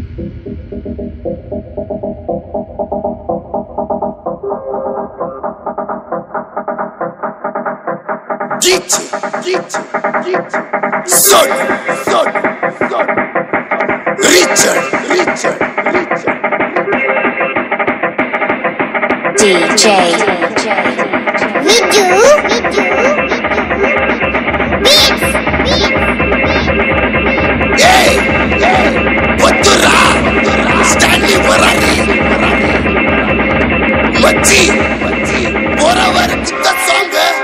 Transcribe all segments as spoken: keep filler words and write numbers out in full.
Gigi, Gigi, Gigi, Son, Son, Son, Richard, Richard, Richard, D J Vidu, Vidu, Beats, Beats, Hey, hey, Wattura, Stanley Warari, Mati, Mati, Moreover, the song.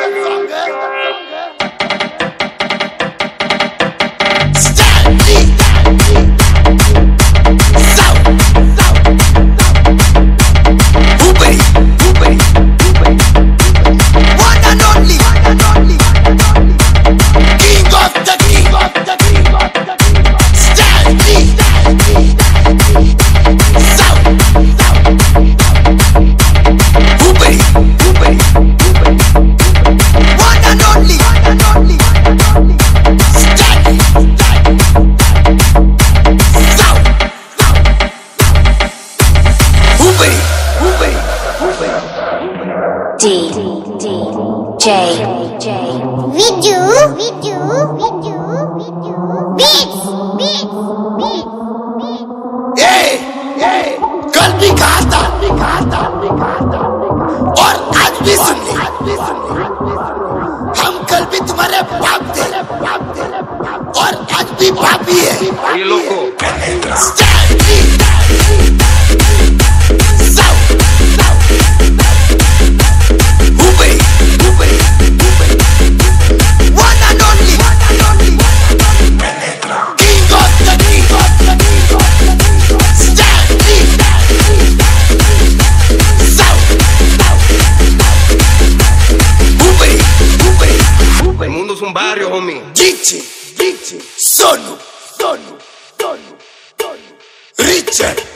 D D J Vidu, Vidu, Vidu, Vidu, Beats, Beats, Beats, Beats. Hey, hey, कल भी कहा था, और आज भी सुन ले, हम कल भी तुम्हारे बाप थे, और आज भी बाप ही है। ये लोगों El mundo es un barrio, homie. Gigi, Gigi, Sonu, Sonu, Sonu, Sonu, Richard.